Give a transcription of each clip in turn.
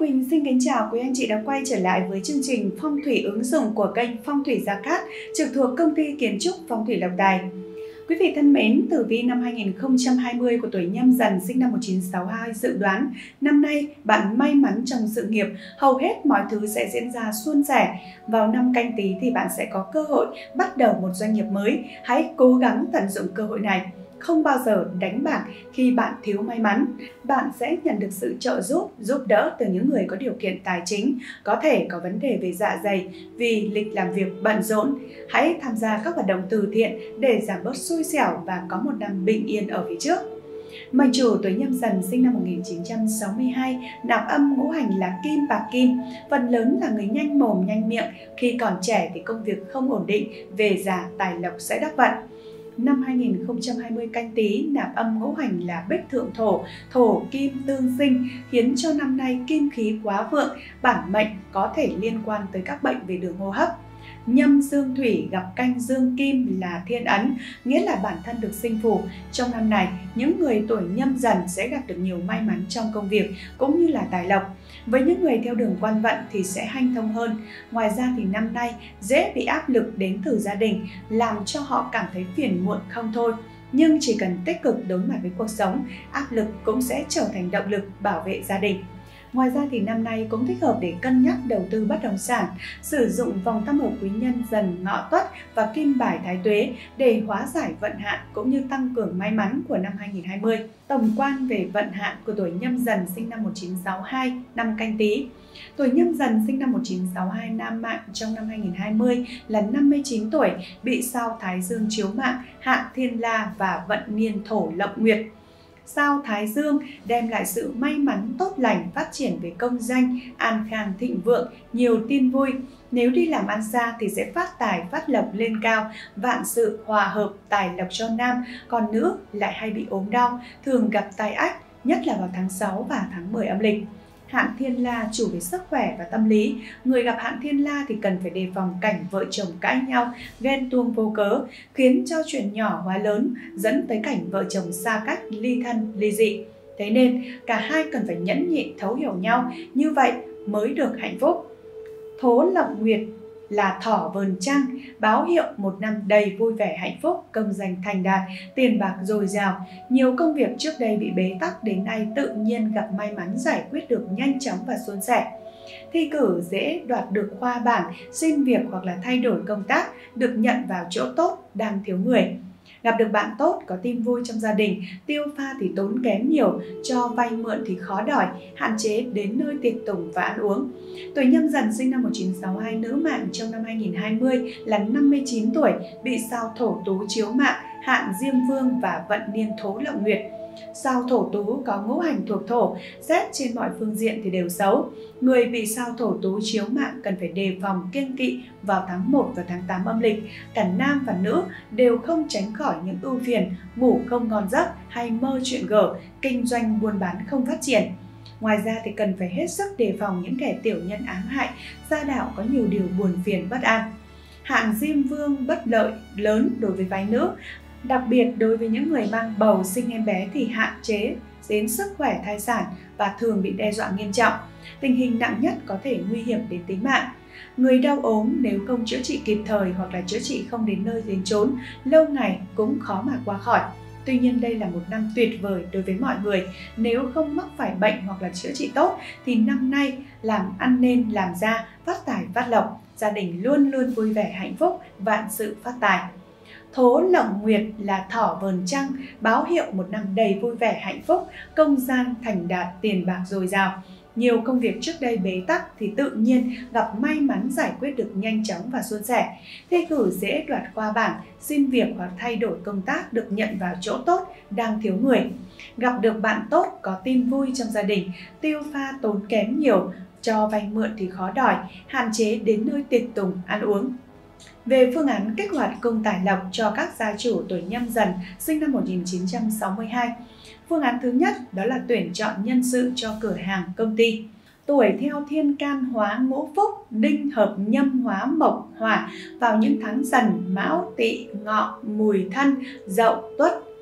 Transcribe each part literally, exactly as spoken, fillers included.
Quỳnh xin kính chào quý anh chị đã quay trở lại với chương trình Phong thủy ứng dụng của kênh Phong thủy Gia Cát, trực thuộc công ty kiến trúc Phong thủy Lộc Đài. Quý vị thân mến, tử vi năm hai nghìn không trăm hai mươi của tuổi Nhâm Dần sinh năm một nghìn chín trăm sáu mươi hai dự đoán năm nay bạn may mắn trong sự nghiệp, hầu hết mọi thứ sẽ diễn ra suôn sẻ. Vào năm Canh Tý thì bạn sẽ có cơ hội bắt đầu một doanh nghiệp mới, hãy cố gắng tận dụng cơ hội này. Không bao giờ đánh bạc khi bạn thiếu may mắn. Bạn sẽ nhận được sự trợ giúp, giúp đỡ từ những người có điều kiện tài chính, có thể có vấn đề về dạ dày vì lịch làm việc bận rộn. Hãy tham gia các hoạt động từ thiện để giảm bớt xui xẻo và có một năm bình yên ở phía trước. Mệnh chủ tuổi Nhâm Dần sinh năm một nghìn chín trăm sáu mươi hai, nạp âm ngũ hành là kim bạc kim, phần lớn là người nhanh mồm nhanh miệng. Khi còn trẻ thì công việc không ổn định, về già tài lộc sẽ đắc vận. Năm hai nghìn không trăm hai mươi Canh Tý nạp âm ngũ hành là bích thượng thổ, thổ kim tương sinh, khiến cho năm nay kim khí quá vượng, bản mệnh có thể liên quan tới các bệnh về đường hô hấp. Nhâm dương thủy gặp canh dương kim là thiên ấn, nghĩa là bản thân được sinh phù. Trong năm này, những người tuổi Nhâm Dần sẽ gặp được nhiều may mắn trong công việc cũng như là tài lộc. Với những người theo đường quan vận thì sẽ hanh thông hơn. Ngoài ra thì năm nay dễ bị áp lực đến từ gia đình, làm cho họ cảm thấy phiền muộn không thôi. Nhưng chỉ cần tích cực đối mặt với cuộc sống, áp lực cũng sẽ trở thành động lực bảo vệ gia đình. Ngoài ra thì năm nay cũng thích hợp để cân nhắc đầu tư bất động sản, sử dụng vòng tam hợp quý nhân Dần Ngọ Tuất và kim bài Thái Tuế để hóa giải vận hạn cũng như tăng cường may mắn của năm hai nghìn không trăm hai mươi. Tổng quan về vận hạn của tuổi Nhâm Dần sinh năm một nghìn chín trăm sáu mươi hai, năm Canh Tý. Tuổi Nhâm Dần sinh năm một nghìn chín trăm sáu mươi hai nam mạng trong năm hai nghìn không trăm hai mươi là năm mươi chín tuổi, bị sao Thái Dương chiếu mạng, hạn Thiên La và vận niên Thổ Lộc Nguyệt. Sao Thái Dương đem lại sự may mắn tốt lành, phát triển về công danh, an khang thịnh vượng, nhiều tin vui. Nếu đi làm ăn xa thì sẽ phát tài phát lộc lên cao, vạn sự hòa hợp, tài lộc cho nam, còn nữ lại hay bị ốm đau, thường gặp tai ách, nhất là vào tháng sáu và tháng mười âm lịch. Hạn Thiên La chủ về sức khỏe và tâm lý. Người gặp hạn Thiên La thì cần phải đề phòng cảnh vợ chồng cãi nhau, ghen tuông vô cớ, khiến cho chuyện nhỏ hóa lớn, dẫn tới cảnh vợ chồng xa cách, ly thân, ly dị. Thế nên cả hai cần phải nhẫn nhịn thấu hiểu nhau, như vậy mới được hạnh phúc. Thổ Lộc Nguyệt là thỏ vờn trăng, báo hiệu một năm đầy vui vẻ hạnh phúc, công danh thành đạt, tiền bạc dồi dào. Nhiều công việc trước đây bị bế tắc đến nay tự nhiên gặp may mắn giải quyết được nhanh chóng và suôn sẻ. Thi cử dễ đoạt được khoa bảng, xin việc hoặc là thay đổi công tác, được nhận vào chỗ tốt, đang thiếu người. Gặp được bạn tốt, có tin vui trong gia đình, tiêu pha thì tốn kém nhiều, cho vay mượn thì khó đòi, hạn chế đến nơi tiệc tùng và ăn uống. Tuổi Nhâm Dần sinh năm một nghìn chín trăm sáu mươi hai nữ mạng trong năm hai nghìn không trăm hai mươi là năm mươi chín tuổi, bị sao Thổ Tú chiếu mạng, hạn Diêm Vương và vận niên Thổ Lộc Nguyệt. Sao Thổ Tú có ngũ hành thuộc thổ, xét trên mọi phương diện thì đều xấu. Người bị sao Thổ Tú chiếu mạng cần phải đề phòng kiêng kỵ vào tháng một và tháng tám âm lịch. Cả nam và nữ đều không tránh khỏi những ưu phiền, ngủ không ngon giấc hay mơ chuyện gở, kinh doanh buôn bán không phát triển. Ngoài ra thì cần phải hết sức đề phòng những kẻ tiểu nhân ám hại, gia đạo có nhiều điều buồn phiền bất an. Hạn Diêm Vương bất lợi lớn đối với phái nữ. Đặc biệt đối với những người mang bầu sinh em bé thì hạn chế đến sức khỏe thai sản và thường bị đe dọa nghiêm trọng. Tình hình nặng nhất có thể nguy hiểm đến tính mạng. Người đau ốm nếu không chữa trị kịp thời hoặc là chữa trị không đến nơi đến chốn, lâu ngày cũng khó mà qua khỏi. Tuy nhiên đây là một năm tuyệt vời đối với mọi người. Nếu không mắc phải bệnh hoặc là chữa trị tốt thì năm nay làm ăn nên làm ra, phát tài phát lộc, gia đình luôn luôn vui vẻ hạnh phúc, vạn sự phát tài. Thổ Lộc Nguyệt là thỏ vờn trăng, báo hiệu một năm đầy vui vẻ hạnh phúc, công danh thành đạt, tiền bạc dồi dào. Nhiều công việc trước đây bế tắc thì tự nhiên gặp may mắn giải quyết được nhanh chóng và suôn sẻ. Thi cử dễ đoạt khoa bảng, xin việc hoặc thay đổi công tác, được nhận vào chỗ tốt, đang thiếu người. Gặp được bạn tốt, có tin vui trong gia đình, tiêu pha tốn kém nhiều, cho vay mượn thì khó đòi, hạn chế đến nơi tiệc tùng ăn uống. Về phương án kích hoạt cung tài lộc cho các gia chủ tuổi Nhâm Dần sinh năm một nghìn chín trăm sáu mươi hai. Phương án thứ nhất đó là tuyển chọn nhân sự cho cửa hàng, công ty. Tuổi theo thiên can hóa ngũ phúc, đinh hợp nhâm hóa mộc hỏa vào những tháng Dần, Mão, Tỵ, Ngọ, Mùi, Thân, Dậu, Tuất,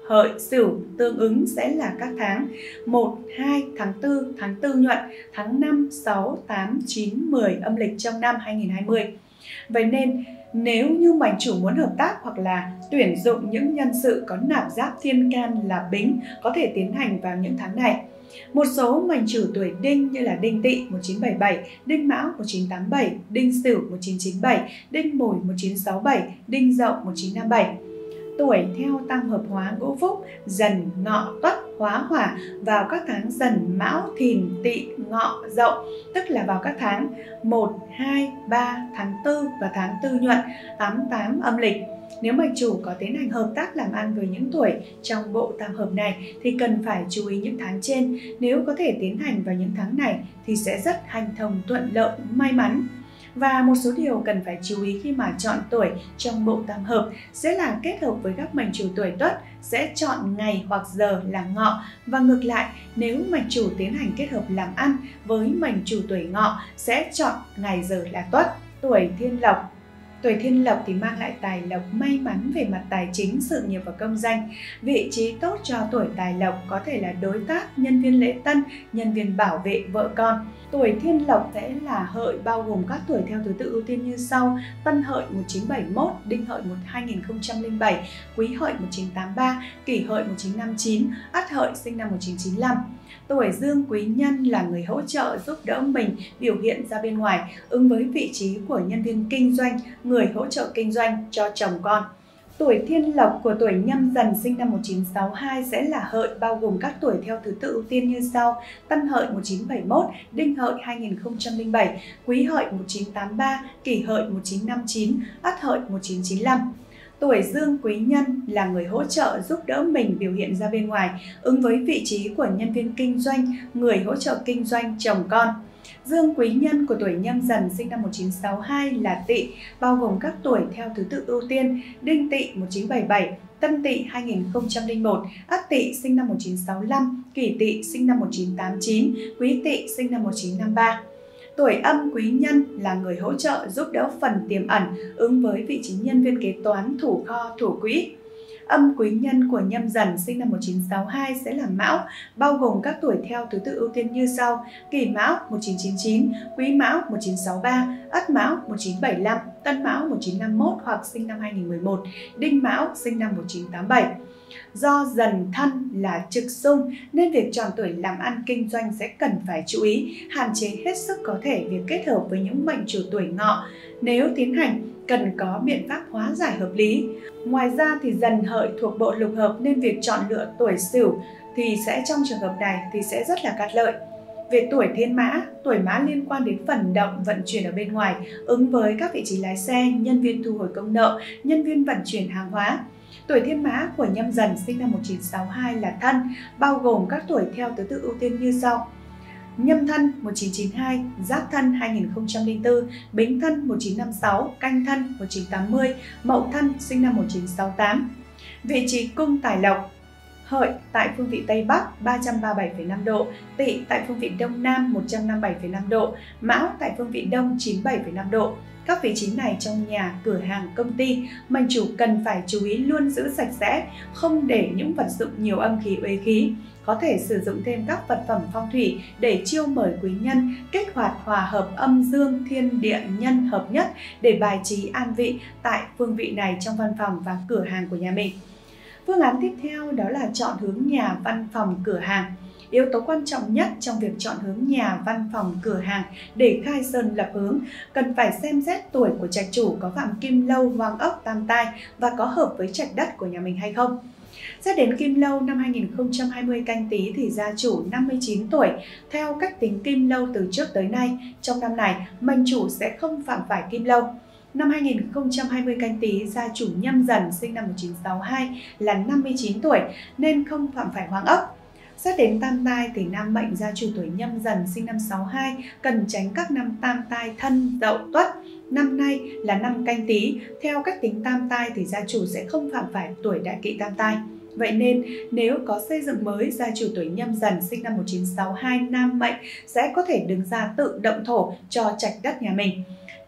Hợi, Sửu tương ứng sẽ là các tháng một, hai, tháng tư, tháng tư nhuận, tháng năm, sáu, tám, chín, mười âm lịch trong năm hai nghìn không trăm hai mươi. Vậy nên nếu như mệnh chủ muốn hợp tác hoặc là tuyển dụng những nhân sự có nạp giáp thiên can là Bính có thể tiến hành vào những tháng này. Một số mệnh chủ tuổi Đinh như là Đinh Tỵ một nghìn chín trăm bảy mươi bảy, Đinh Mão một nghìn chín trăm tám mươi bảy, Đinh Sửu một nghìn chín trăm chín mươi bảy, Đinh Mùi một nghìn chín trăm sáu mươi bảy, Đinh Dậu một nghìn chín trăm năm mươi bảy. Tuổi theo tam hợp hóa ngũ phúc Dần, Ngọ, Tuất, hóa hỏa vào các tháng Dần, Mão, Thìn, Tỵ, Ngọ, Dậu, tức là vào các tháng một, hai, ba, tháng tư và tháng tư nhuận, tám tám âm lịch. Nếu mệnh chủ có tiến hành hợp tác làm ăn với những tuổi trong bộ tam hợp này thì cần phải chú ý những tháng trên. Nếu có thể tiến hành vào những tháng này thì sẽ rất hanh thông, thuận lợi, may mắn. Và một số điều cần phải chú ý khi mà chọn tuổi trong bộ tam hợp sẽ là kết hợp với các mệnh chủ tuổi Tuất sẽ chọn ngày hoặc giờ là Ngọ, và ngược lại nếu mệnh chủ tiến hành kết hợp làm ăn với mệnh chủ tuổi Ngọ sẽ chọn ngày giờ là Tuất. Tuổi Thiên Lộc. Tuổi Thiên Lộc thì mang lại tài lộc, may mắn về mặt tài chính, sự nghiệp và công danh. Vị trí tốt cho tuổi Tài Lộc có thể là đối tác, nhân viên lễ tân, nhân viên bảo vệ, vợ con. Tuổi Thiên Lộc sẽ là Hợi, bao gồm các tuổi theo thứ tự ưu tiên như sau: Tân Hợi một nghìn chín trăm bảy mươi mốt, Đinh Hợi hai nghìn không trăm lẻ bảy, Quý Hợi một nghìn chín trăm tám mươi ba, Kỷ Hợi một nghìn chín trăm năm mươi chín, Ất Hợi sinh năm một nghìn chín trăm chín mươi lăm. Tuổi Dương Quý Nhân là người hỗ trợ giúp đỡ mình biểu hiện ra bên ngoài, ứng với vị trí của nhân viên kinh doanh, người hỗ trợ kinh doanh cho chồng con. Tuổi Thiên Lộc của tuổi Nhâm Dần sinh năm một nghìn chín trăm sáu mươi hai sẽ là Hợi, bao gồm các tuổi theo thứ tự ưu tiên như sau: Tân Hợi một nghìn chín trăm bảy mươi mốt, Đinh Hợi hai nghìn không trăm lẻ bảy, Quý Hợi một nghìn chín trăm tám mươi ba, Kỷ Hợi một nghìn chín trăm năm mươi chín, Ất Hợi một nghìn chín trăm chín mươi lăm. Tuổi Dương Quý Nhân là người hỗ trợ giúp đỡ mình biểu hiện ra bên ngoài, ứng với vị trí của nhân viên kinh doanh, người hỗ trợ kinh doanh, chồng con. Dương Quý Nhân của tuổi Nhâm Dần sinh năm một nghìn chín trăm sáu mươi hai là Tỵ, bao gồm các tuổi theo thứ tự ưu tiên: Đinh Tỵ một nghìn chín trăm bảy mươi bảy, Tân Tỵ hai nghìn không trăm lẻ một, Ất Tỵ sinh năm một nghìn chín trăm sáu mươi lăm, Kỷ Tỵ sinh năm một nghìn chín trăm tám mươi chín, Quý Tỵ sinh năm một nghìn chín trăm năm mươi ba. Tuổi Âm Quý Nhân là người hỗ trợ giúp đỡ phần tiềm ẩn, ứng với vị trí nhân viên kế toán, thủ kho, thủ quỹ. Âm Quý Nhân của Nhâm Dần sinh năm một nghìn chín trăm sáu mươi hai sẽ là Mão, bao gồm các tuổi theo thứ tự ưu tiên như sau: Kỷ Mão một nghìn chín trăm chín mươi chín, Quý Mão một nghìn chín trăm sáu mươi ba, Ất Mão một nghìn chín trăm bảy mươi lăm, Tân Mão một nghìn chín trăm năm mươi mốt hoặc sinh năm hai nghìn không trăm mười một, Đinh Mão sinh năm một nghìn chín trăm tám mươi bảy. Do Dần thân là trực xung nên việc chọn tuổi làm ăn kinh doanh sẽ cần phải chú ý, hạn chế hết sức có thể việc kết hợp với những mệnh chủ tuổi Ngọ. Nếu tiến hành, cần có biện pháp hóa giải hợp lý. Ngoài ra thì Dần Hợi thuộc bộ lục hợp nên việc chọn lựa tuổi Sửu thì sẽ trong trường hợp này thì sẽ rất là cát lợi. Về tuổi Thiên Mã, tuổi Mã liên quan đến phần động vận chuyển ở bên ngoài, ứng với các vị trí lái xe, nhân viên thu hồi công nợ, nhân viên vận chuyển hàng hóa. Tuổi Thiên Mã của Nhâm Dần sinh năm một nghìn chín trăm sáu mươi hai là Thân, bao gồm các tuổi theo thứ tự ưu tiên như sau: Nhâm Thân một nghìn chín trăm chín mươi hai, Giáp Thân hai nghìn không trăm lẻ bốn, Bính Thân một nghìn chín trăm năm mươi sáu, Canh Thân một nghìn chín trăm tám mươi, Mậu Thân sinh năm một nghìn chín trăm sáu mươi tám. Vị trí cung tài lộc: Hợi tại phương vị Tây Bắc ba trăm ba mươi bảy phẩy năm độ, Tỵ tại phương vị Đông Nam một trăm năm mươi bảy phẩy năm độ, Mão tại phương vị Đông chín mươi bảy phẩy năm độ. Các vị trí này trong nhà, cửa hàng, công ty, mệnh chủ cần phải chú ý luôn giữ sạch sẽ, không để những vật dụng nhiều âm khí, uế khí. Có thể sử dụng thêm các vật phẩm phong thủy để chiêu mời quý nhân, kích hoạt hòa hợp âm dương, thiên địa nhân hợp nhất để bài trí an vị tại phương vị này trong văn phòng và cửa hàng của nhà mình. Phương án tiếp theo đó là chọn hướng nhà, văn phòng, cửa hàng. Yếu tố quan trọng nhất trong việc chọn hướng nhà, văn phòng, cửa hàng để khai sơn lập hướng cần phải xem xét tuổi của trạch chủ có phạm kim lâu, hoàng ốc, tam tai và có hợp với trạch đất của nhà mình hay không. Xét đến kim lâu năm hai nghìn không trăm hai mươi Canh Tý thì gia chủ năm mươi chín tuổi. Theo cách tính kim lâu từ trước tới nay, trong năm này mệnh chủ sẽ không phạm phải kim lâu. Năm hai nghìn không trăm hai mươi Canh Tý, gia chủ Nhâm Dần sinh năm một nghìn chín trăm sáu mươi hai là năm mươi chín tuổi nên không phạm phải hoàng ốc. Xét đến tam tai thì nam mệnh gia chủ tuổi Nhâm Dần sinh năm sáu mươi hai cần tránh các năm tam tai Thân, Dậu, Tuất. Năm nay là năm Canh Tý, theo cách tính tam tai thì gia chủ sẽ không phạm phải tuổi đại kỵ tam tai. Vậy nên nếu có xây dựng mới, gia chủ tuổi Nhâm Dần sinh năm một nghìn chín trăm sáu mươi hai nam mệnh sẽ có thể đứng ra tự động thổ cho trạch đất nhà mình.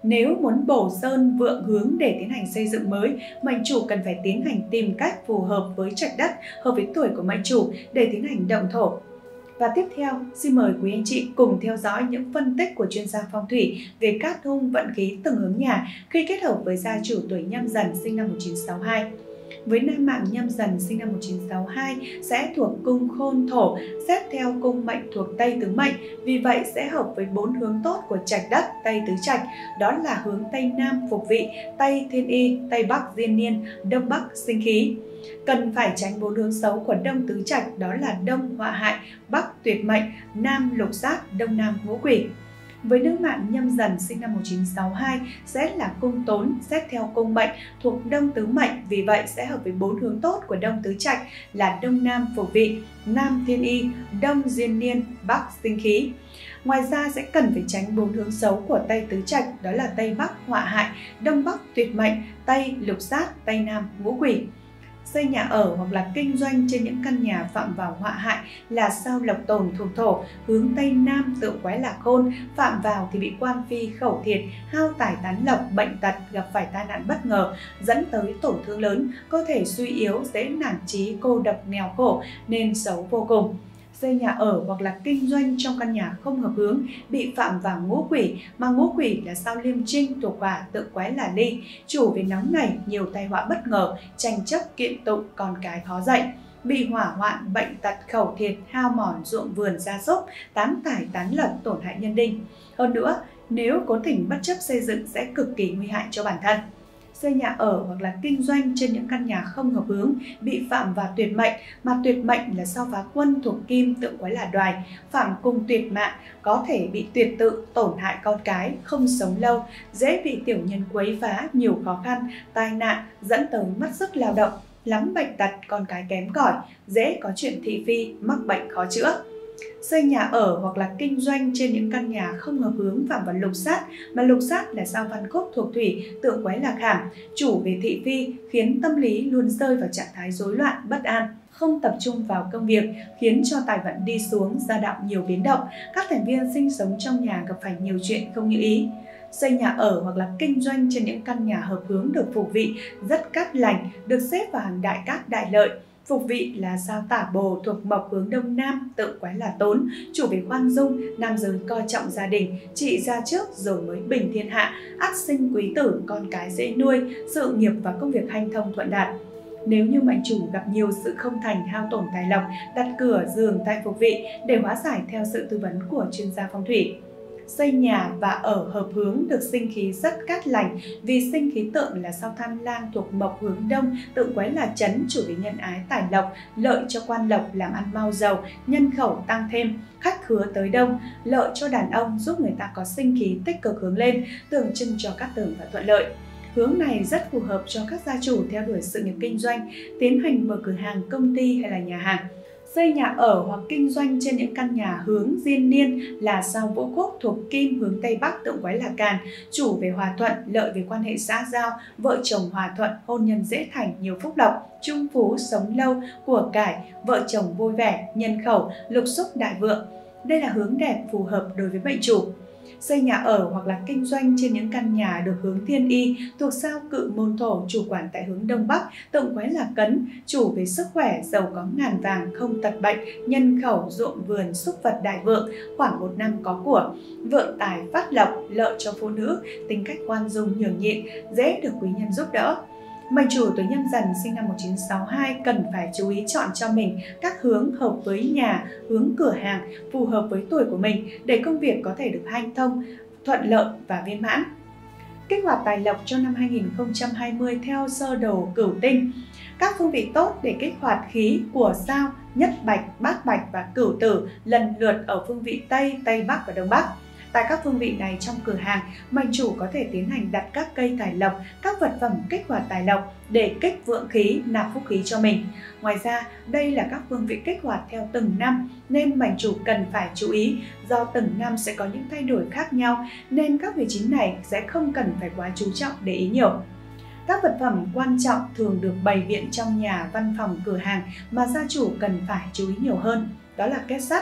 Nếu muốn bổ sơn vượng hướng để tiến hành xây dựng mới, mệnh chủ cần phải tiến hành tìm cách phù hợp với trạch đất, hợp với tuổi của mệnh chủ để tiến hành động thổ. Và tiếp theo, xin mời quý anh chị cùng theo dõi những phân tích của chuyên gia phong thủy về cát hung vận khí từng hướng nhà khi kết hợp với gia chủ tuổi Nhâm Dần sinh năm một nghìn chín trăm sáu mươi hai. Với nam mạng Nhâm Dần sinh năm một nghìn chín trăm sáu mươi hai sẽ thuộc cung khôn thổ, xét theo cung mệnh thuộc Tây tứ mệnh, vì vậy sẽ hợp với bốn hướng tốt của trạch đất Tây tứ trạch, đó là hướng Tây Nam phục vị, Tây thiên y, Tây Bắc diên niên, Đông Bắc sinh khí. Cần phải tránh bốn hướng xấu của Đông tứ trạch, đó là Đông họa hại, Bắc tuyệt mệnh, Nam lục sát, Đông Nam ngũ quỷ. Với nữ mạng Nhâm Dần sinh năm một nghìn chín trăm sáu mươi hai sẽ là cung tốn, xét theo cung mệnh thuộc Đông tứ mệnh, vì vậy sẽ hợp với bốn hướng tốt của Đông tứ trạch là Đông Nam phục vị, Nam thiên y, Đông diên niên, Bắc sinh khí. Ngoài ra sẽ cần phải tránh bốn hướng xấu của Tây tứ trạch, đó là Tây Bắc họa hại, Đông Bắc tuyệt mệnh, Tây lục sát, Tây Nam ngũ quỷ. Xây nhà ở hoặc là kinh doanh trên những căn nhà phạm vào họa hại là sao lộc tồn thuộc thổ, hướng Tây Nam tự quái lạc khôn, phạm vào thì bị quan phi khẩu thiệt, hao tài tán lộc, bệnh tật, gặp phải tai nạn bất ngờ, dẫn tới tổn thương lớn, cơ thể suy yếu, dễ nản chí, cô độc nghèo khổ nên xấu vô cùng. Xây nhà ở hoặc là kinh doanh trong căn nhà không hợp hướng, bị phạm vào ngũ quỷ, mà ngũ quỷ là sao liêm trinh thuộc hỏa, tự quái là ly, chủ về nóng này, nhiều tai họa bất ngờ, tranh chấp kiện tụng, con cái khó dạy, bị hỏa hoạn, bệnh tật, khẩu thiệt, hao mòn ruộng vườn gia súc, tán tài tán lộc, tổn hại nhân đinh. Hơn nữa, nếu cố tình bất chấp xây dựng sẽ cực kỳ nguy hại cho bản thân. Xây nhà ở hoặc là kinh doanh trên những căn nhà không hợp hướng, bị phạm vào tuyệt mệnh, mà tuyệt mệnh là sao phá quân thuộc kim, tượng quái là đoài, phạm cung tuyệt mạng, có thể bị tuyệt tự, tổn hại con cái, không sống lâu, dễ bị tiểu nhân quấy phá, nhiều khó khăn, tai nạn, dẫn tới mất sức lao động, lắm bệnh tật, con cái kém cỏi, dễ có chuyện thị phi, mắc bệnh khó chữa. Xây nhà ở hoặc là kinh doanh trên những căn nhà không hợp hướng phạm vào lục sát, mà lục sát là sao văn khúc thuộc thủy, tượng quái lạc hàm, chủ về thị phi, khiến tâm lý luôn rơi vào trạng thái rối loạn, bất an, không tập trung vào công việc, khiến cho tài vận đi xuống, gia đạo nhiều biến động, các thành viên sinh sống trong nhà gặp phải nhiều chuyện không như ý. Xây nhà ở hoặc là kinh doanh trên những căn nhà hợp hướng được phục vị rất cát lành, được xếp vào hàng đại cát đại lợi. Phục vị là sao tả bồ thuộc mộc hướng Đông Nam, tự quái là tốn, chủ về khoan dung, nam giới coi trọng gia đình, trị ra trước rồi mới bình thiên hạ, ắt sinh quý tử, con cái dễ nuôi, sự nghiệp và công việc hanh thông thuận đạt. Nếu như mệnh chủ gặp nhiều sự không thành, hao tổn tài lộc, đặt cửa giường tại phục vị để hóa giải theo sự tư vấn của chuyên gia phong thủy. Xây nhà và ở hợp hướng được sinh khí rất cát lành, vì sinh khí tượng là sao tham lang thuộc mộc hướng Đông, tượng quái là chấn, chủ về nhân ái tài lộc, lợi cho quan lộc, làm ăn mau giàu, nhân khẩu tăng thêm, khách khứa tới đông, lợi cho đàn ông, giúp người ta có sinh khí tích cực hướng lên, tượng trưng cho cát tường và thuận lợi. Hướng này rất phù hợp cho các gia chủ theo đuổi sự nghiệp kinh doanh, tiến hành mở cửa hàng, công ty hay là nhà hàng. Xây nhà ở hoặc kinh doanh trên những căn nhà hướng diên niên là sao vũ khúc thuộc kim, hướng Tây Bắc, tượng quái là càn, chủ về hòa thuận, lợi về quan hệ xã giao, vợ chồng hòa thuận, hôn nhân dễ thành, nhiều phúc lộc, trung phú, sống lâu, của cải, vợ chồng vui vẻ, nhân khẩu, lục xúc đại vượng. Đây là hướng đẹp phù hợp đối với mệnh chủ. Xây nhà ở hoặc là kinh doanh trên những căn nhà được hướng thiên y thuộc sao cự môn thổ, chủ quản tại hướng Đông Bắc, tượng quái là cấn, chủ về sức khỏe, giàu có ngàn vàng, không tật bệnh, nhân khẩu, ruộng vườn, súc vật đại vượng, khoảng một năm có của, vượng tài phát lộc, lợi cho phụ nữ, tính cách khoan dung nhường nhịn, dễ được quý nhân giúp đỡ. Mệnh chủ tuổi Nhâm Dần sinh năm một nghìn chín trăm sáu mươi hai cần phải chú ý chọn cho mình các hướng hợp với nhà, hướng cửa hàng phù hợp với tuổi của mình để công việc có thể được hanh thông, thuận lợi và viên mãn. Kích hoạt tài lộc cho năm hai nghìn không trăm hai mươi theo sơ đồ cửu tinh. Các phương vị tốt để kích hoạt khí của sao Nhất Bạch, Bát Bạch và Cửu Tử lần lượt ở phương vị Tây, Tây Bắc và Đông Bắc. Tại các phương vị này trong cửa hàng, mệnh chủ có thể tiến hành đặt các cây tài lộc, các vật phẩm kích hoạt tài lộc để kích vượng khí, nạp phúc khí cho mình. Ngoài ra, đây là các phương vị kích hoạt theo từng năm nên mệnh chủ cần phải chú ý, do từng năm sẽ có những thay đổi khác nhau nên các vị trí này sẽ không cần phải quá chú trọng để ý nhiều. Các vật phẩm quan trọng thường được bày biện trong nhà, văn phòng, cửa hàng mà gia chủ cần phải chú ý nhiều hơn, đó là két sắt,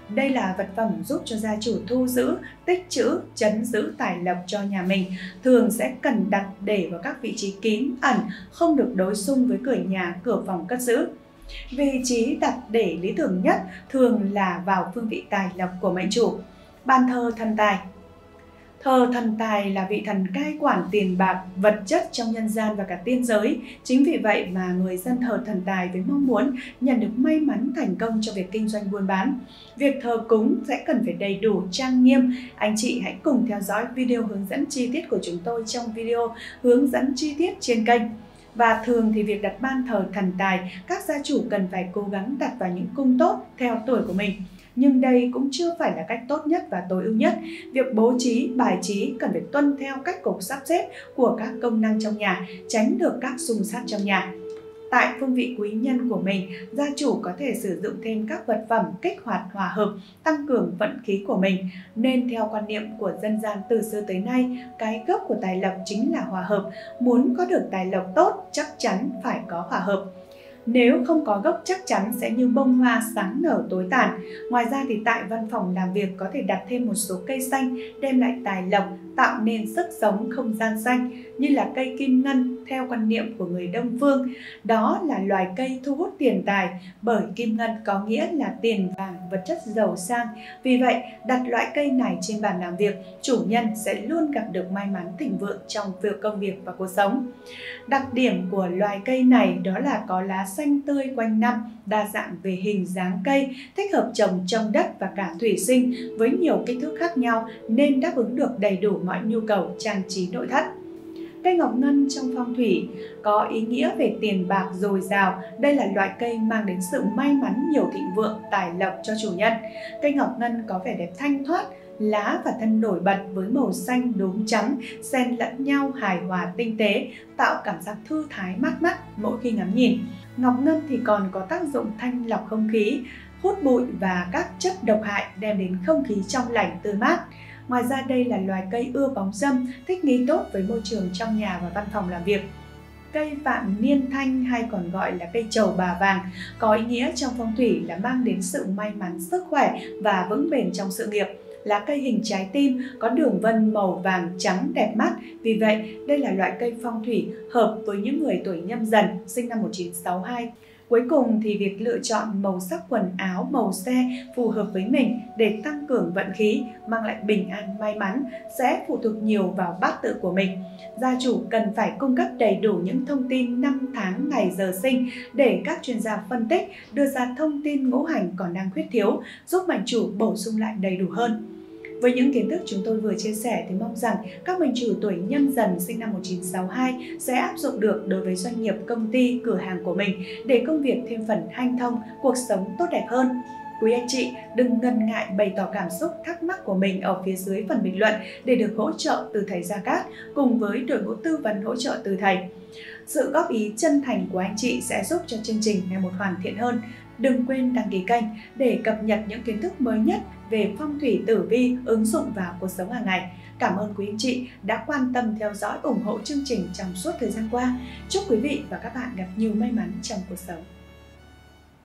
Đây là vật phẩm giúp cho gia chủ thu giữ, tích trữ, trấn giữ tài lộc cho nhà mình. Thường sẽ cần đặt để vào các vị trí kín ẩn, không được đối xung với cửa nhà, cửa phòng cất giữ. Vị trí đặt để lý tưởng nhất thường là vào phương vị tài lộc của mệnh chủ. Bàn thờ thần tài. Thờ thần tài là vị thần cai quản tiền bạc, vật chất trong nhân gian và cả tiên giới. Chính vì vậy mà người dân thờ thần tài với mong muốn nhận được may mắn thành công cho việc kinh doanh buôn bán. Việc thờ cúng sẽ cần phải đầy đủ trang nghiêm. Anh chị hãy cùng theo dõi video hướng dẫn chi tiết của chúng tôi trong video hướng dẫn chi tiết trên kênh. Và thường thì việc đặt ban thờ thần tài, các gia chủ cần phải cố gắng đặt vào những cung tốt theo tuổi của mình. Nhưng đây cũng chưa phải là cách tốt nhất và tối ưu nhất. Việc bố trí, bài trí cần phải tuân theo cách cục sắp xếp của các công năng trong nhà, tránh được các xung sát trong nhà. Tại phương vị quý nhân của mình, gia chủ có thể sử dụng thêm các vật phẩm kích hoạt hòa hợp, tăng cường vận khí của mình. Nên theo quan niệm của dân gian từ xưa tới nay, cái gốc của tài lộc chính là hòa hợp. Muốn có được tài lộc tốt, chắc chắn phải có hòa hợp. Nếu không có gốc chắc chắn sẽ như bông hoa sáng nở tối tàn. Ngoài ra thì tại văn phòng làm việc có thể đặt thêm một số cây xanh đem lại tài lộc, tạo nên sức sống không gian xanh, như là cây kim ngân theo quan niệm của người Đông Phương. Đó là loài cây thu hút tiền tài, bởi kim ngân có nghĩa là tiền vàng, vật chất giàu sang. Vì vậy, đặt loại cây này trên bàn làm việc, chủ nhân sẽ luôn gặp được may mắn thịnh vượng trong việc công việc và cuộc sống. Đặc điểm của loài cây này đó là có lá xanh tươi quanh năm, đa dạng về hình dáng cây, thích hợp trồng trong đất và cả thủy sinh với nhiều kích thước khác nhau nên đáp ứng được đầy đủ mọi nhu cầu trang trí nội thất. Cây ngọc ngân trong phong thủy có ý nghĩa về tiền bạc dồi dào. Đây là loại cây mang đến sự may mắn, nhiều thịnh vượng, tài lộc cho chủ nhân. Cây ngọc ngân có vẻ đẹp thanh thoát, lá và thân nổi bật với màu xanh đốm trắng, xen lẫn nhau hài hòa tinh tế, tạo cảm giác thư thái mát mắt mỗi khi ngắm nhìn. Ngọc ngân thì còn có tác dụng thanh lọc không khí, hút bụi và các chất độc hại, đem đến không khí trong lành tươi mát. Ngoài ra đây là loài cây ưa bóng râm, thích nghi tốt với môi trường trong nhà và văn phòng làm việc. Cây vạn niên thanh hay còn gọi là cây trầu bà vàng có ý nghĩa trong phong thủy là mang đến sự may mắn, sức khỏe và vững bền trong sự nghiệp. Lá cây hình trái tim có đường vân màu vàng trắng đẹp mắt. Vì vậy, đây là loại cây phong thủy hợp với những người tuổi Nhâm Dần sinh năm một nghìn chín trăm sáu mươi hai. Cuối cùng thì việc lựa chọn màu sắc quần áo, màu xe phù hợp với mình để tăng cường vận khí, mang lại bình an, may mắn sẽ phụ thuộc nhiều vào bát tự của mình. Gia chủ cần phải cung cấp đầy đủ những thông tin năm tháng, ngày giờ sinh để các chuyên gia phân tích, đưa ra thông tin ngũ hành còn đang khuyết thiếu, giúp mệnh chủ bổ sung lại đầy đủ hơn. Với những kiến thức chúng tôi vừa chia sẻ thì mong rằng các mệnh chủ tuổi Nhâm Dần sinh năm một nghìn chín trăm sáu mươi hai sẽ áp dụng được đối với doanh nghiệp, công ty, cửa hàng của mình để công việc thêm phần hanh thông, cuộc sống tốt đẹp hơn. Quý anh chị đừng ngần ngại bày tỏ cảm xúc, thắc mắc của mình ở phía dưới phần bình luận để được hỗ trợ từ thầy Gia Cát cùng với đội ngũ tư vấn hỗ trợ từ thầy. Sự góp ý chân thành của anh chị sẽ giúp cho chương trình ngày một hoàn thiện hơn. Đừng quên đăng ký kênh để cập nhật những kiến thức mới nhất về phong thủy tử vi ứng dụng vào cuộc sống hàng ngày. Cảm ơn quý anh chị đã quan tâm theo dõi, ủng hộ chương trình trong suốt thời gian qua. Chúc quý vị và các bạn gặp nhiều may mắn trong cuộc sống.